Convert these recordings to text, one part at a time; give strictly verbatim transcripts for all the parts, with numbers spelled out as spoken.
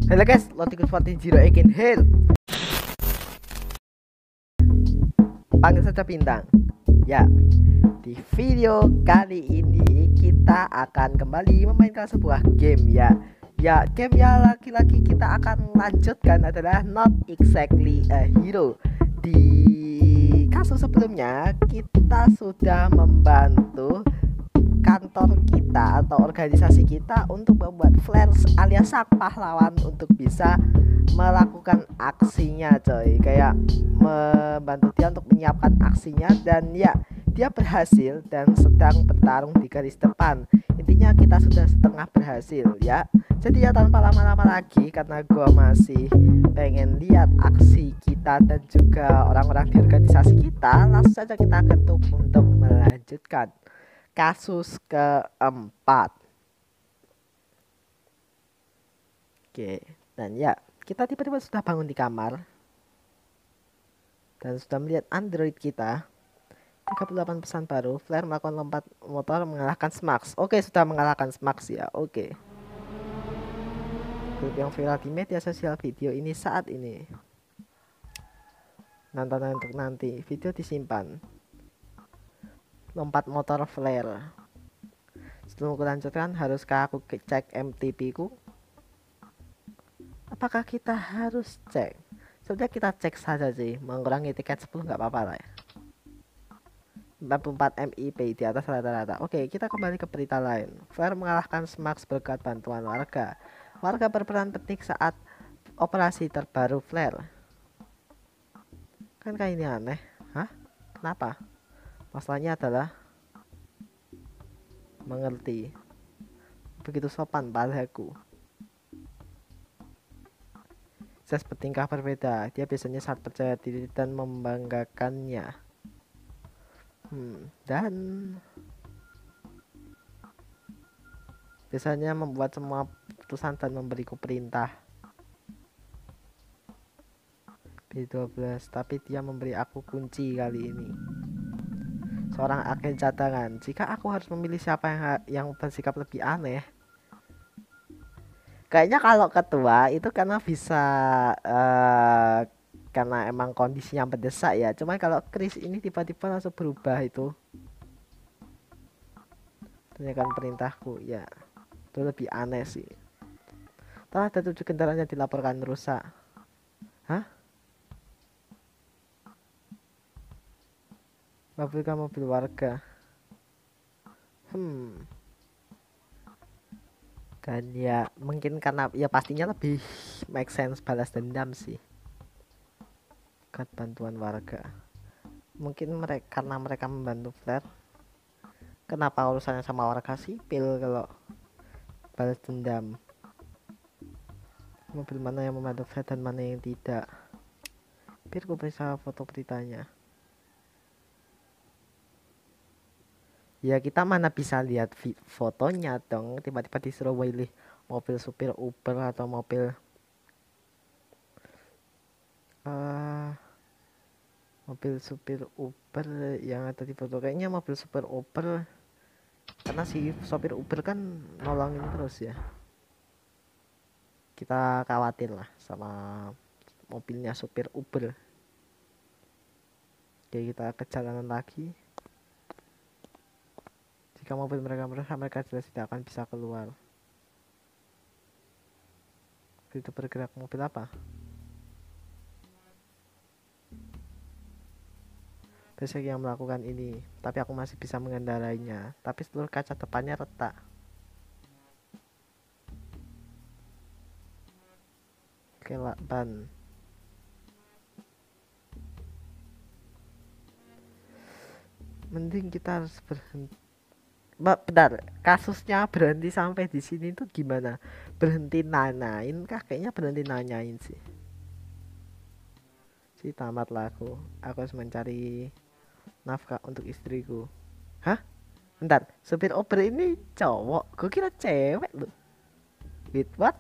Halo guys, Lotikus empat Zero again here. Panggil saja bintang. Ya, di video kali ini kita akan kembali memainkan sebuah game ya. Ya, game yang lagi-lagi kita akan lanjutkan adalah Not Exactly a Hero. Di kasus sebelumnya kita sudah membantu kantor kita atau organisasi kita untuk membuat flares alias sang pahlawan untuk bisa melakukan aksinya coy, kayak membantu dia untuk menyiapkan aksinya, dan ya dia berhasil dan sedang bertarung di garis depan. Intinya kita sudah setengah berhasil ya. Jadi ya tanpa lama-lama lagi, karena gua masih pengen lihat aksi kita dan juga orang-orang di organisasi kita, langsung saja kita ketuk untuk melanjutkan kasus keempat. Oke, dan ya kita tiba-tiba sudah bangun di kamar dan sudah melihat Android kita. Tiga puluh delapan pesan baru. Flare melakukan lompat motor mengalahkan Smax. Oke, sudah mengalahkan Smax ya. Oke, grup yang viral di media sosial video ini saat ini. Nonton untuk nanti. Video disimpan. Lompat motor flare. Sebelum aku lanjutkan, haruskah aku cek M T P ku? Apakah kita harus cek? Sebenarnya kita cek saja sih, mengurangi tiket sepuluh nggak apa-apa lah ya. empat puluh empat M I P di atas rata-rata. Oke, kita kembali ke berita lain. Flare mengalahkan Smax berkat bantuan warga. Warga berperan penting saat operasi terbaru Flare. Kan kayak ini aneh. Hah? Kenapa? Masalahnya adalah mengerti. Begitu sopan padaku. Zaz bertingkah berbeda. Dia biasanya sangat percaya diri dan membanggakannya. Hmm, dan biasanya membuat semua keputusan dan memberiku perintah. B dua belas, tapi dia memberi aku kunci kali ini. Seorang agen cadangan. Jika aku harus memilih siapa yang yang bersikap lebih aneh, kayaknya kalau ketua itu karena bisa uh, karena emang kondisinya mendesak ya. Cuman kalau Chris ini tiba-tiba langsung berubah itu. Tanyakan perintahku ya. Itu lebih aneh sih. Telah ada tujuh kendaraan yang dilaporkan rusak. Hah? Mobil kan mobil warga. Hmm. Dan ya mungkin karena ya pastinya lebih make sense balas dendam sih. Kat bantuan warga. Mungkin mereka karena mereka membantu Flare. Kenapa urusannya sama warga sipil kalau balas dendam? Mobil mana yang membantu Flare dan mana yang tidak? Biar gue bisa foto beritanya. Ya kita mana bisa lihat fotonya dong. Tiba-tiba disuruh milih mobil supir Uber atau mobil uh, mobil supir Uber yang ada di foto. Kayaknya mobil supir Uber, karena si sopir Uber kan nolongin terus ya. Kita khawatir lah sama mobilnya supir Uber. Oke, kita ke jalanan lagi. Jika mobil mereka merusak, mereka jelas tidak akan bisa keluar. Itu bergerak mobil apa? Besok yang melakukan ini, tapi aku masih bisa mengendarainya. Tapi seluruh kaca depannya retak. Kelak ban. Mending kita harus berhenti. Bentar, kasusnya berhenti sampai di sini tuh gimana? Berhenti nanyain kah? Kayaknya berhenti nanyain sih. Si tamat lah aku. Aku harus mencari nafkah untuk istriku. Hah? Bentar, supir Uber ini cowok. Gue kira cewek loh. Wait, what?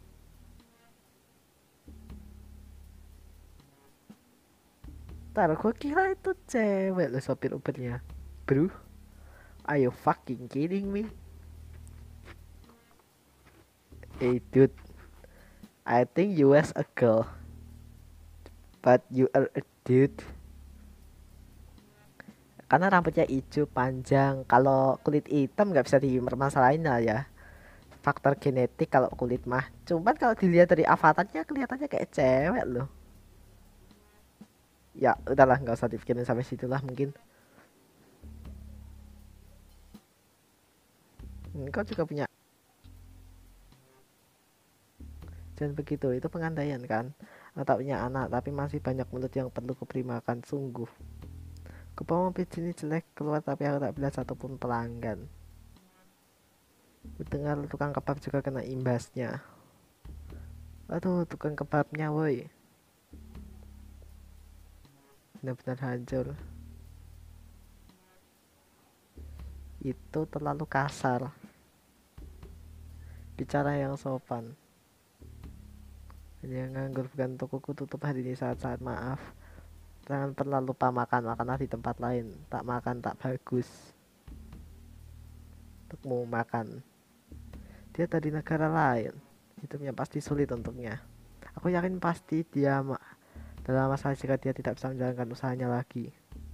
Bentar, gue kira itu cewek loh supir Ubernya. Bro, are you fucking kidding me? Eh, hey, dude. I think you was a girl, but you are a dude. Karena rambutnya hijau panjang. Kalau kulit hitam nggak bisa dipermasalahin lah ya. Faktor genetik kalau kulit mah. Cuman kalau dilihat dari avatarnya kelihatannya kayak cewek loh. Ya udahlah nggak usah dipikirin sampai situlah mungkin. Engkau juga punya. Jangan begitu, itu pengandaian kan. Atau punya anak tapi masih banyak mulut yang perlu kuprimakan sungguh. Kupau mobil sini jelek keluar tapi aku tak bila satupun pelanggan. Dengar tukang kebab juga kena imbasnya. Aduh, tukang kebabnya woi. Benar-benar hancur. Itu terlalu kasar. Bicara yang sopan. Hanya nganggur bukan tokoku tutup hari ini saat-saat maaf. Jangan pernah lupa makan, makanlah di tempat lain. Tak makan tak bagus. Untukmu makan. Dia tadi negara lain. Hidupnya pasti sulit untuknya. Aku yakin pasti dia dalam masalah jika dia tidak bisa menjalankan usahanya lagi.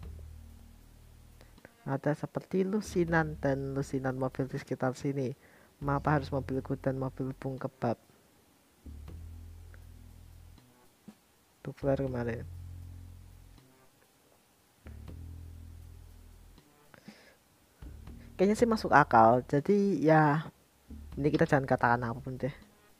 Ada seperti lusinan dan lusinan mobil di sekitar sini. Mengapa harus mobilku dan mobil bung kebab? Tuh flare kemarin. Kayaknya sih masuk akal. Jadi ya ini kita jangan katakan apapun deh.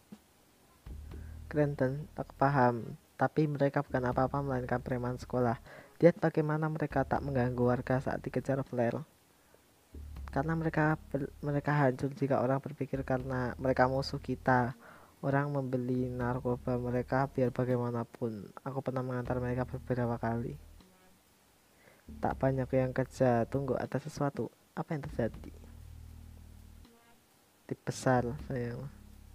Krenten tak paham. Tapi mereka bukan apa-apa melainkan preman sekolah. Lihat bagaimana mereka tak mengganggu warga saat dikejar flare. Karena mereka ber, mereka hancur jika orang berpikir karena mereka musuh kita. Orang membeli narkoba mereka biar bagaimanapun. Aku pernah mengantar mereka beberapa kali. Tak banyak yang kerja. Tunggu, ada sesuatu. Apa yang terjadi? Tip besar sayang.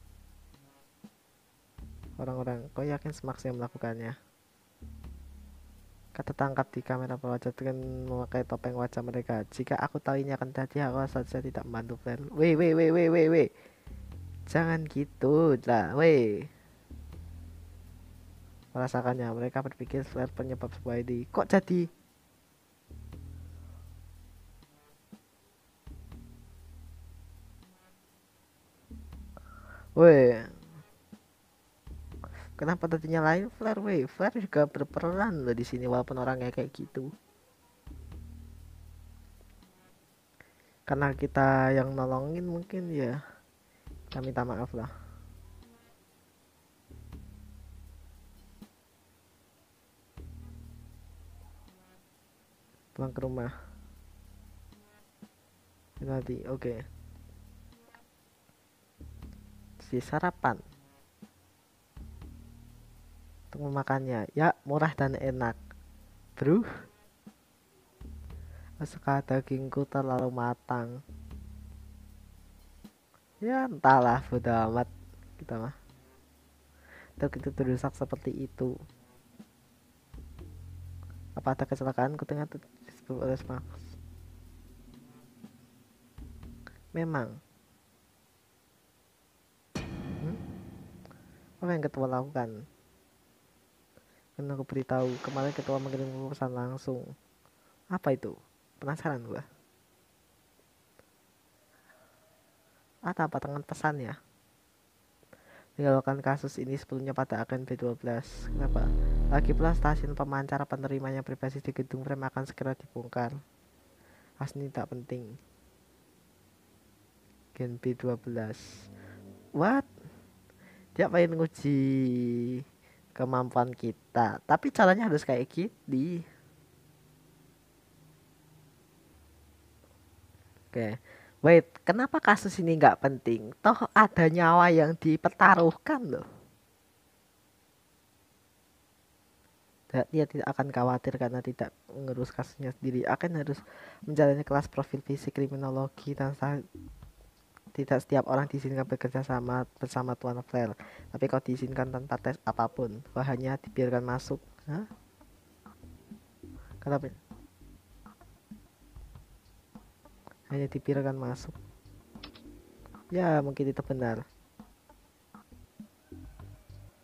Orang-orang, kau yakin Smax yang melakukannya? Kata tangkap di kamera wajah dengan memakai topeng wajah mereka. Jika aku tahu ini akan terjadi, aku saja tidak membantu flare. Weh, weh, weh, weh, weh, weh. Jangan gitu lah, weh. Merasakannya, mereka berpikir flare penyebab sebuah ini. Kok jadi? Weh. Kenapa tadinya lain flare, weh? Flare juga berperan loh di sini walaupun orangnya kayak gitu. Karena kita yang nolongin mungkin ya. Kita minta maaf lah. Pulang ke rumah nanti, oke okay. Si sarapan untuk memakannya ya murah dan enak bro. Suka dagingku terlalu matang ya entahlah bodo amat kita mah truk itu terusak seperti itu. Apa ada kecelakaan ku tengah disebut oleh Smax? Memang. hmm? Apa yang ketua lakukan? Karena aku beritahu kemarin ketua mengirim pesan langsung. Apa itu? Penasaran gua. Ada apa tangan pesannya? Tinggalkan kasus ini sebelumnya pada agen B dua belas. Kenapa? Lagi pula stasiun pemancar penerimanya berbasis di gedung rem akan segera dibongkar. Asli tak penting. Gen B dua belas. What? Dia pengen nguji kemampuan kita. Tapi caranya harus kayak gitu. Oke. Wait, kenapa kasus ini nggak penting? Toh ada nyawa yang dipertaruhkan loh. Dia tidak akan khawatir karena tidak mengurus kasusnya sendiri. Akan harus menjalani kelas profil fisik kriminologi dan tidak setiap orang diizinkan bekerja sama bersama Tuan Flare. Tapi kau diizinkan tanpa tes apapun. Kau hanya dibiarkan masuk. Hah? Kenapa? Hanya dibiarkan masuk. Ya mungkin itu benar.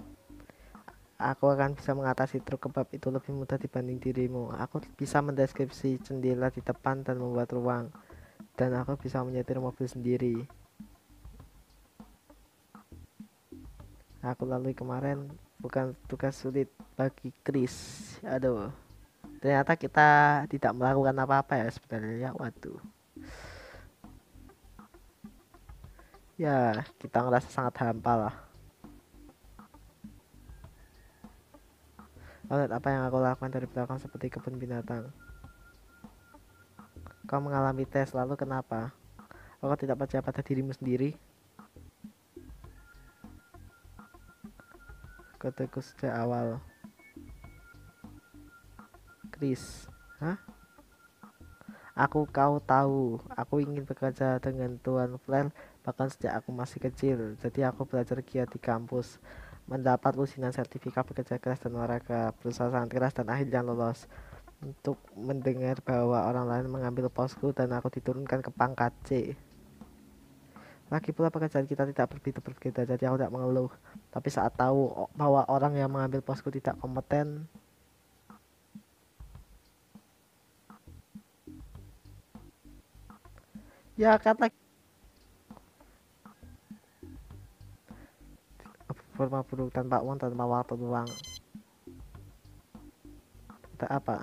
Aku akan bisa mengatasi truk kebab itu lebih mudah dibanding dirimu. Aku bisa mendeskripsi jendela di depan dan membuat ruang. Dan aku bisa menyetir mobil sendiri. Aku lalui kemarin bukan tugas sulit bagi Chris. Aduh, ternyata kita tidak melakukan apa-apa ya sebenarnya. Waduh. Ya, kita ngerasa sangat hampa lah. Lihat apa yang aku lakukan dari belakang seperti kebun binatang. Kau mengalami tes, lalu kenapa? Kau tidak percaya pada dirimu sendiri? Kodeku sejak awal. Chris. Hah? Aku kau tahu, aku ingin bekerja dengan Tuan Flare bahkan sejak aku masih kecil. Jadi aku belajar giat di kampus, mendapat lusinan sertifikat bekerja keras dan olahraga, berusaha sangat keras dan akhirnya lolos. Untuk mendengar bahwa orang lain mengambil posku dan aku diturunkan ke pangkat C. Lagi pula pekerjaan kita tidak berbeda-berbeda, jadi aku tidak mengeluh. Tapi saat tahu bahwa orang yang mengambil posku tidak kompeten, ya kata forma buruk tanpa uang tanpa waktu luang. Tidak apa?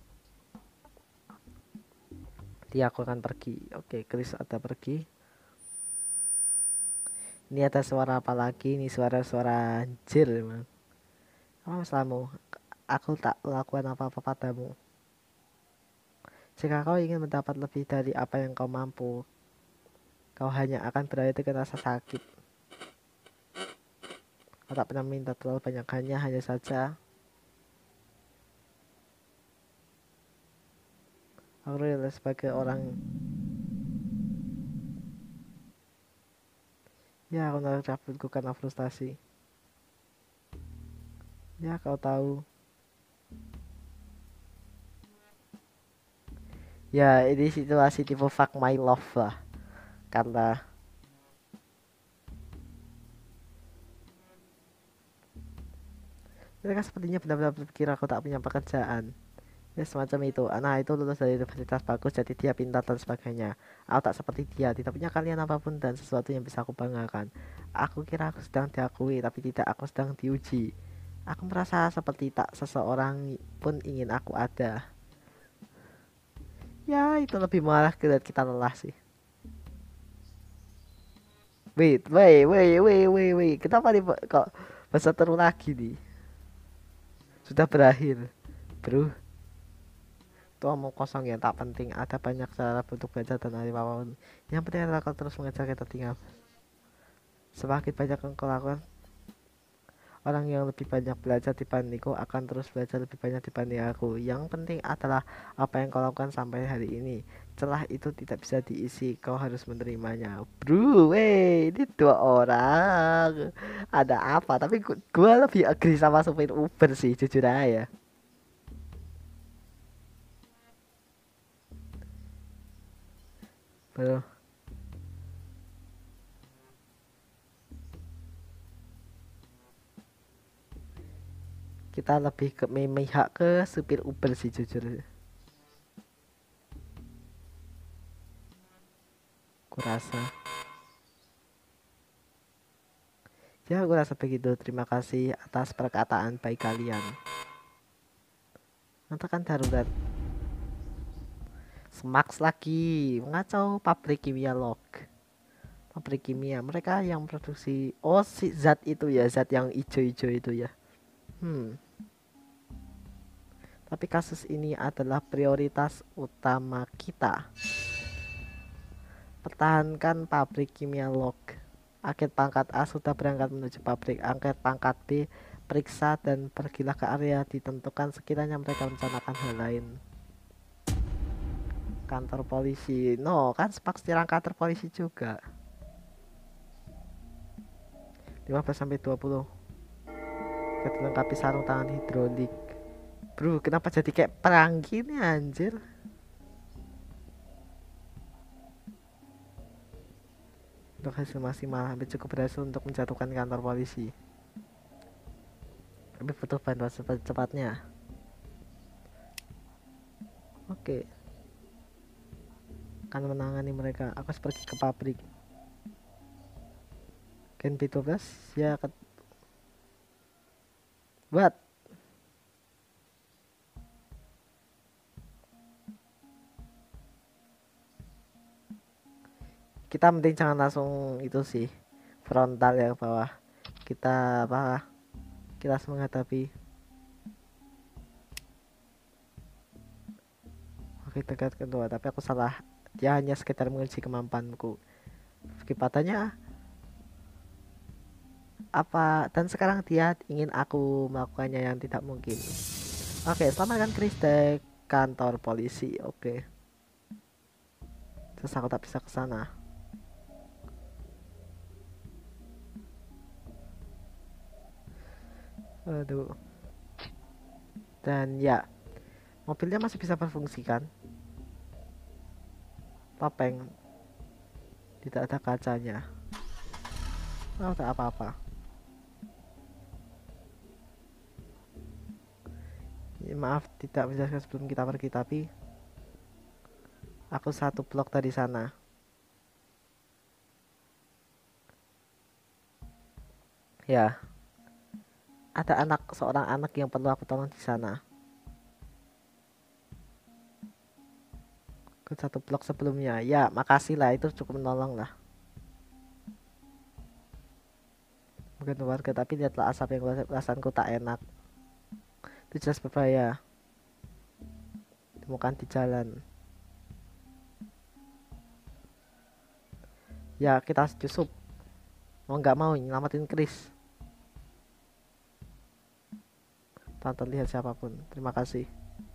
Dia aku akan pergi. Oke, Chris ada pergi. Ini ada suara apa lagi? Ini suara-suara anjir emang. Apa masalahmu? Aku tak lakukan apa-apa padamu. Jika kau ingin mendapat lebih dari apa yang kau mampu, kau hanya akan berada dengan rasa sakit. Kau tak pernah minta terlalu banyak, hanya hanya saja aku rela sebagai orang. Ya, aku naruh cabutku karena frustasi. Ya, kau tahu. Ya, ini situasi tipe fuck my love lah. Karena mereka sepertinya benar-benar berpikir aku tak punya pekerjaan. Ya semacam itu. Nah itu lulus dari universitas bagus, jadi dia pintar dan sebagainya. Aku tak seperti dia, tidak punya kalian apapun dan sesuatu yang bisa aku banggakan. Aku kira aku sedang diakui, tapi tidak, aku sedang diuji. Aku merasa seperti tak seseorang pun ingin aku ada. Ya itu lebih malah kita kita lelah sih. Wait, wait, wait, wait, wait, wait. Kenapa nih kok bahasa terus lagi nih? Sudah berakhir, bro. Itu omong kosong yang tak penting. Ada banyak cara untuk belajar dan hari apapun. Yang penting adalah kau terus mengejar kita tinggal. Semakin banyak yang kau lakukan, orang yang lebih banyak belajar dibandingku akan terus belajar lebih banyak dibanding aku. Yang penting adalah apa yang kau lakukan sampai hari ini. Celah itu tidak bisa diisi, kau harus menerimanya. Bro, wey, ini dua orang. Ada apa? Tapi gua, gua lebih agree sama supir Uber sih, jujur aja. Bro, kita lebih ke memihak ke supir Uber sih jujur. Kurasa. Ya, aku rasa begitu. Terima kasih atas perkataan baik kalian. Nyatakan darurat. Smaks lagi. Mengacau pabrik kimia log. Pabrik kimia. Mereka yang produksi. Oh, si zat itu ya. Zat yang ijo-ijo itu ya. Hmm. Tapi kasus ini adalah prioritas utama kita. Pertahankan pabrik kimia log. Angket pangkat A sudah berangkat menuju pabrik. Angket pangkat B periksa dan pergilah ke area ditentukan sekiranya mereka merencanakan hal lain. Kantor polisi. No, kan Sparks nyerang kantor polisi juga. lima belas sampai dua puluh. Kita lengkapi sarung tangan hidrolik. Bro, kenapa jadi kayak perang gini anjir? Untuk hasil maksimal hampir cukup berhasil untuk menjatuhkan kantor polisi. Tapi butuh bantuan cepat-cepatnya. Oke. Akan menangani mereka. Aku harus pergi ke pabrik. Gen B dua belas ya ke... Buat. Kita mending jangan langsung itu sih. Frontal yang bawah. Kita apa? Kita harus menghadapi. Oke, dekat kedua, tapi aku salah. Dia hanya sekedar menguji kemampuanku. Kecepatnya apa, dan sekarang dia ingin aku melakukannya yang tidak mungkin. Oke, selamatkan Chris dari kantor polisi. Oke, terus aku tak bisa ke sana. Aduh. Dan ya, mobilnya masih bisa berfungsi kan? Topeng tidak ada kacanya. Oh, tak apa-apa. Ya, maaf tidak menjelaskan sebelum kita pergi, tapi aku satu blok dari sana. Ya, ada anak seorang anak yang perlu aku tolong di sana. Ke satu blok sebelumnya. Ya, makasih lah, itu cukup menolong lah. Bukan warga, tapi lihatlah asap yang rasaku tak enak. Itu jelas berbahaya. Temukan di jalan. Ya, kita harus cusup. Mau nggak mau nyelamatin Chris. Tanpa lihat siapapun. Terima kasih.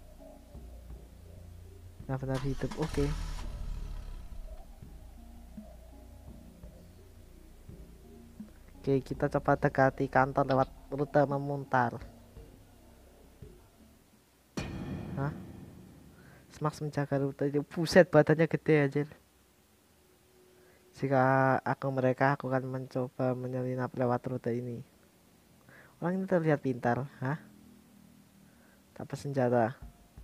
Benar-benar hidup. Oke. Okay. Oke, okay, kita coba dekati kantor lewat rute memutar. Hah? Smax menjaga rute. Buset, badannya gede aja. Jika aku mereka, aku akan mencoba menyelinap lewat rute ini. Orang ini terlihat pintar. Hah? Tanpa senjata.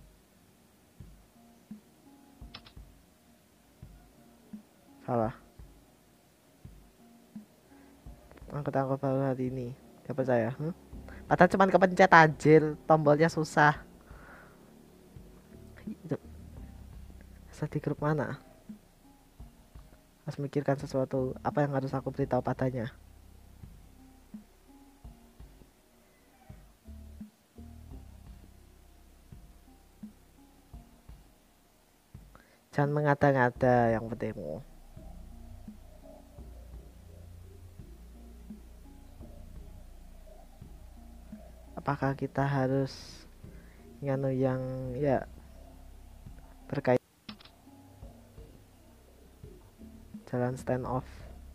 Salah. Angkut-angkut baru hari ini. Gak percaya? Hmm? Padahal cuma kepencet anjir. Tombolnya susah. Susah di grup mana? Harus mikirkan sesuatu. Apa yang harus aku beritahu padanya? Jangan mengada-ngada yang pentingmu. Apakah kita harus nganu yang ya berkait jalan stand off?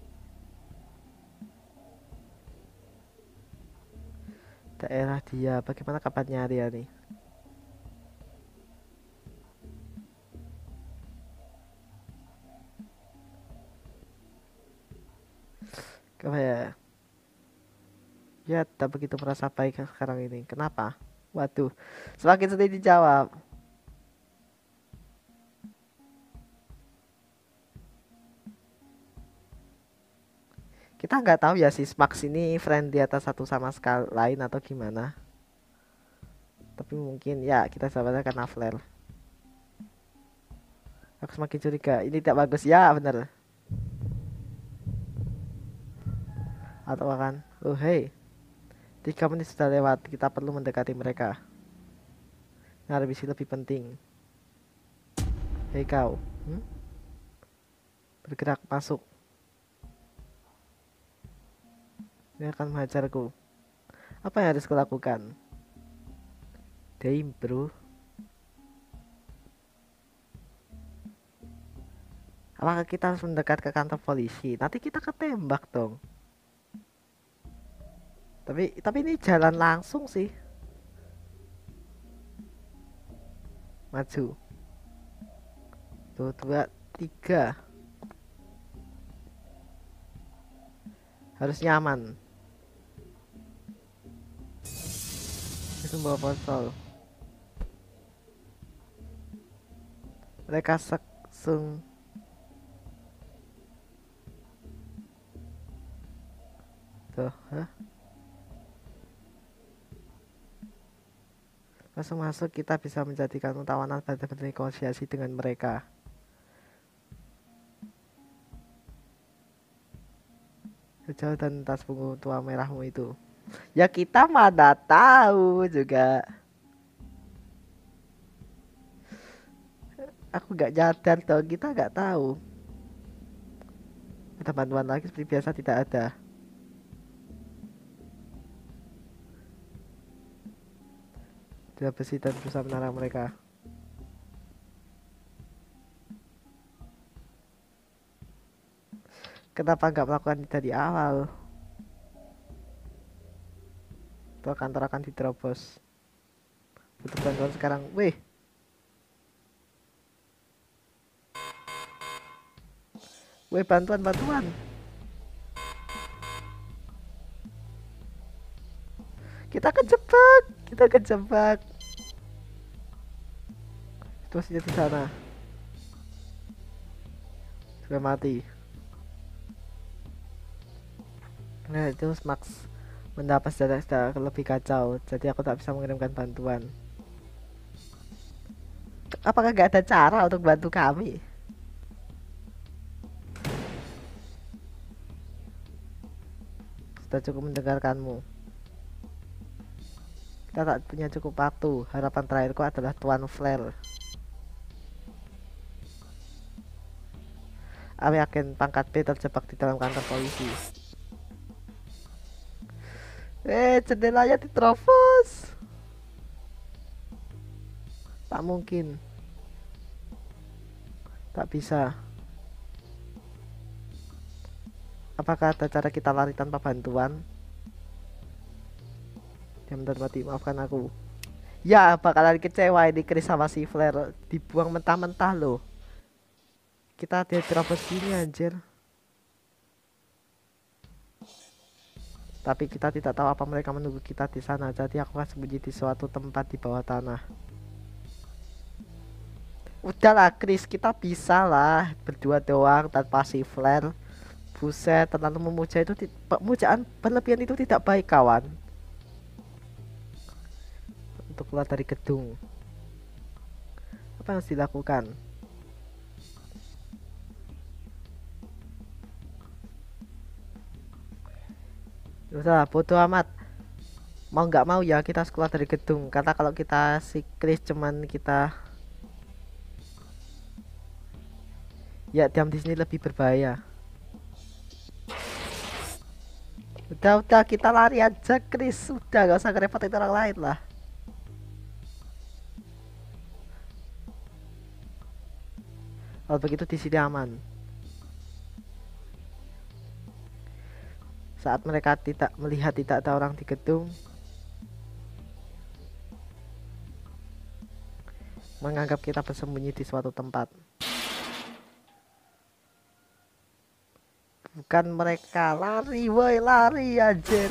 Daerah dia, bagaimana kabarnya hari-hari? Apa ya? Ya, tak begitu merasa baik sekarang ini. Kenapa? Waduh, semakin sulit dijawab. Kita nggak tahu ya si Smax ini friend di atas satu sama sekali lain atau gimana. Tapi mungkin ya kita sahabatnya karena flare. Aku semakin curiga. Ini tidak bagus ya, bener. Atau kan? Oh hey, tiga menit sudah lewat. Kita perlu mendekati mereka. Nah, misi lebih penting. Hei kau, hmm? Bergerak masuk. Dia akan menghajarku. Apa yang harus kulakukan? Damn bro. Apakah kita harus mendekat ke kantor polisi? Nanti kita ketembak dong. Tapi tapi ini jalan langsung sih. Maju. Tuh, dua, tiga. Harus nyaman. Bawa ponsel. Mereka langsung tuh, hah? Langsung masuk, kita bisa menjadikan tawanan pada bernegosiasi dengan mereka. Jauh dan tas punggung tua merahmu itu. Ya kita mana tahu juga. Aku gak nyadar dong, kita gak tahu. Ada bantuan lagi seperti biasa tidak ada. Dia besi dan berusaha menarang mereka. Kenapa nggak melakukan dari awal? Tuh kantor akan diterobos. Butuh bantuan sekarang. Wih. Wih, bantuan, bantuan. Kita kejebak. Kita kejebak. Situasinya di sana. Sudah mati. Nah itu Max mendapat senjata lebih kacau, jadi aku tak bisa mengirimkan bantuan. Apakah gak ada cara untuk bantu kami? Sudah cukup mendengarkanmu. Kita tak punya cukup waktu. Harapan terakhirku adalah Tuan Flare. Kami agen pangkat B terjebak di dalam kantor polisi. Eh, jendelanya diterobos. Tak mungkin. Tak bisa. Apakah ada cara kita lari tanpa bantuan? Diam dan mati, maafkan aku. Ya, bakalan kecewa ini Chris sama si Flare. Dibuang mentah-mentah loh. Kita diterobos gini anjir. Tapi kita tidak tahu apa mereka menunggu kita di sana. Jadi aku akan sembunyi di suatu tempat di bawah tanah. Udahlah Chris, kita bisa lah berdua doang tanpa si Flare. Buset, terlalu memuja itu, pemujaan berlebihan itu tidak baik kawan. Untuk keluar dari gedung, apa yang harus dilakukan? Udah bodo amat. Mau nggak mau ya kita harus keluar dari gedung. Karena kalau kita si Chris cuman kita ya diam di sini lebih berbahaya. Udah udah kita lari aja Chris. Udah gak usah ngerepotin orang lain lah. Kalau begitu di sini aman. Saat mereka tidak melihat tidak ada orang di gedung, menganggap kita bersembunyi di suatu tempat. Bukan mereka lari, woi lari anjir.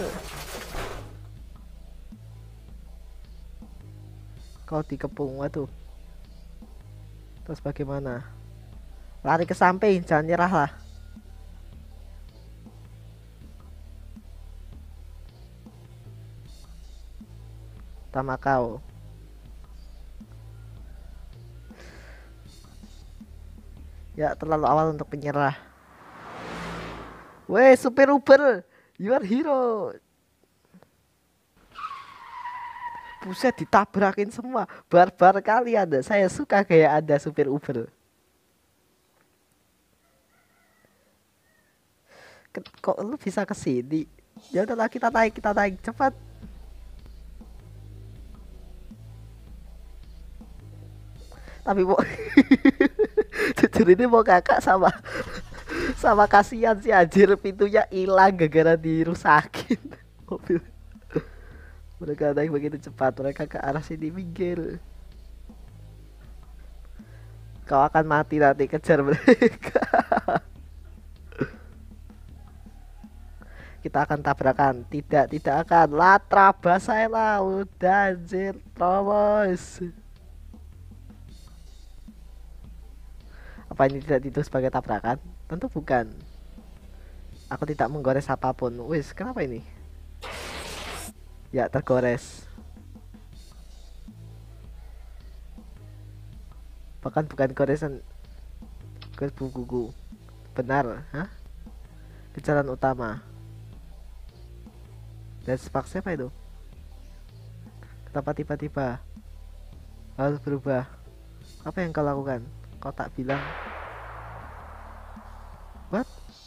Kau dikepung, waduh. Terus bagaimana? Lari ke samping, jangan nyerah lah. Sama kau. Ya terlalu awal untuk menyerah. Weh supir Uber, you are hero. Buset ditabrakin semua. Barbar kali Anda. Saya suka kayak ada supir Uber. Kok lu bisa kesini? Ya udahlah kita naik, kita naik cepat. Tapi mau jujur ini mau kakak sama sama kasihan sih anjir, pintunya hilang gara-gara dirusakin mobil. Mereka naik begitu cepat, mereka ke arah sini minggir. Kau akan mati nanti, kejar mereka. kita akan tabrakan. Tidak, tidak akan. Latra basah laut anjir, terobos. Apa ini tidak itu sebagai tabrakan? Tentu bukan. Aku tidak menggores apapun. Wis, kenapa ini? Ya, tergores. Bahkan bukan goresan, gores bukuku. Benar, hah? Ke jalan utama. Dan sepak siapa itu? Kenapa tiba-tiba harus berubah? Apa yang kau lakukan? Kau tak bilang. What?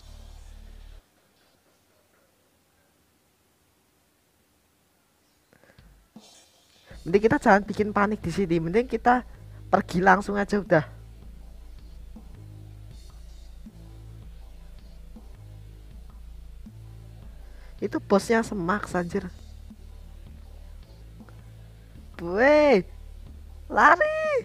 Mending kita jangan bikin panik di sini. Mending kita pergi langsung aja udah. Itu bosnya Smax anjir. Weh, lari.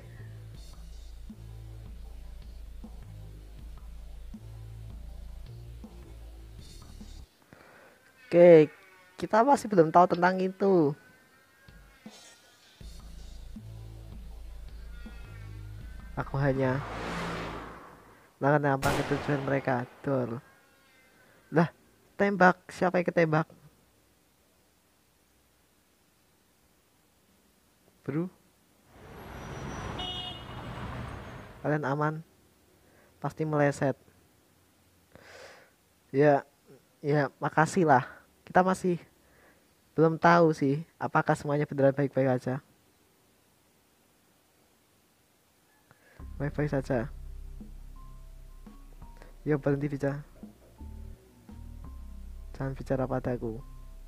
Oke, kita masih belum tahu tentang itu. Aku hanya menambah ketujuan mereka. Tuh. Lah, tembak. Siapa yang ketembak? Bro, kalian aman? Pasti meleset. Ya, ya makasih lah. Kita masih belum tahu sih apakah semuanya beneran baik-baik aja. Baik-baik saja. Ya berhenti bicara. Jangan bicara padaku.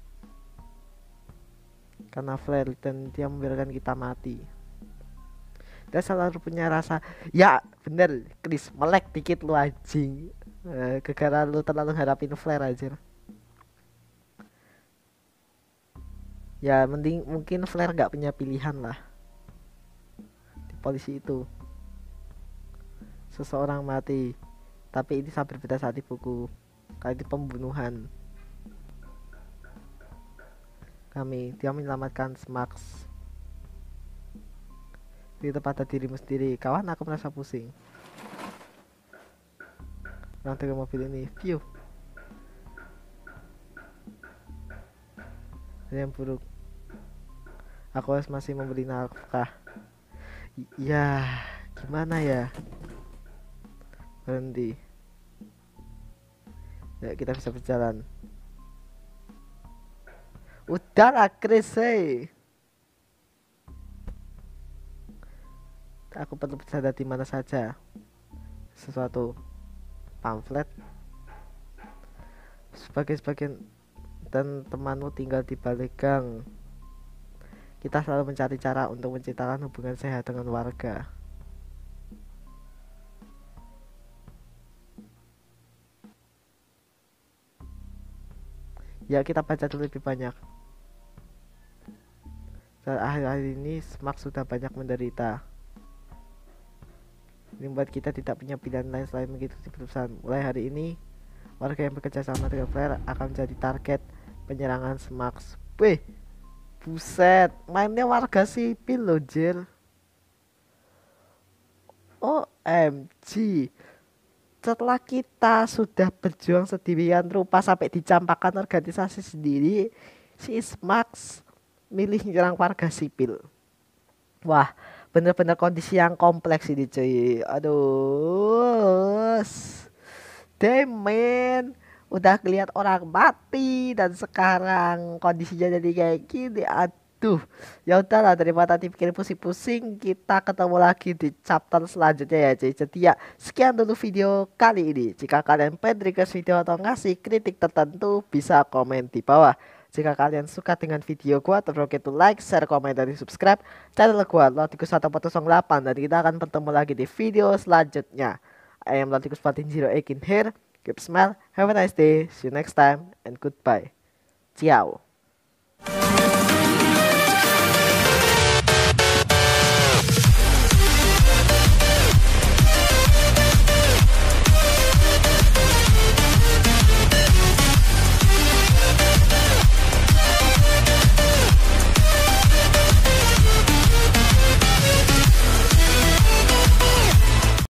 Karena flare dan dia membiarkan kita mati. Dia selalu punya rasa. Ya bener Chris, melek dikit lu anjing. eh, Gara-gara lu terlalu harapin flare aja. Ya mending mungkin flare gak punya pilihan lah. Di polisi itu seseorang mati, tapi ini sangat berbeda saat di buku. Kali ini pembunuhan. Kami, dia menyelamatkan Smax. Itu pada dirimu sendiri. Kawan, aku merasa pusing. Orang dari mobil ini, view. Ada yang buruk. Aku harus masih memberi nafkah. Ya, gimana ya? Berhenti. Ya, kita bisa berjalan. Udahlah, Chris, hey. Aku perlu berada di mana saja. Sesuatu pamflet. Sebagai sebagian dan temanmu tinggal di balik gang. Kita selalu mencari cara untuk menciptakan hubungan sehat dengan warga. Ya, kita baca dulu lebih banyak. Dan akhir-akhir ini Smax sudah banyak menderita. Ini membuat kita tidak punya pilihan lain selain mengikuti keputusan. Mulai hari ini, warga yang bekerja sama dengan Flare akan menjadi target penyerangan Smax. Wih, buset, mainnya warga sipil loh, Jir. O M G. Setelah kita sudah berjuang sedemikian rupa sampai dicampakkan organisasi sendiri, si Smax milih nyerang warga sipil. Wah, bener-bener kondisi yang kompleks ini cuy. Aduh, damn man, udah ngeliat orang mati dan sekarang kondisinya jadi kayak gini. Aduh, ya udahlah, daripada bikin pusing-pusing, kita ketemu lagi di chapter selanjutnya ya cuy. Jadi ya sekian dulu video kali ini. Jika kalian pengen request video atau ngasih kritik tertentu, bisa komen di bawah. Jika kalian suka dengan video gua, terus itu like, share, komen, dan subscribe channel gua Lotikus satu empat nol delapan. Dan kita akan bertemu lagi di video selanjutnya. I am Lotikus empat nol eight here. Keep smile, have a nice day, see you next time, and goodbye. Ciao.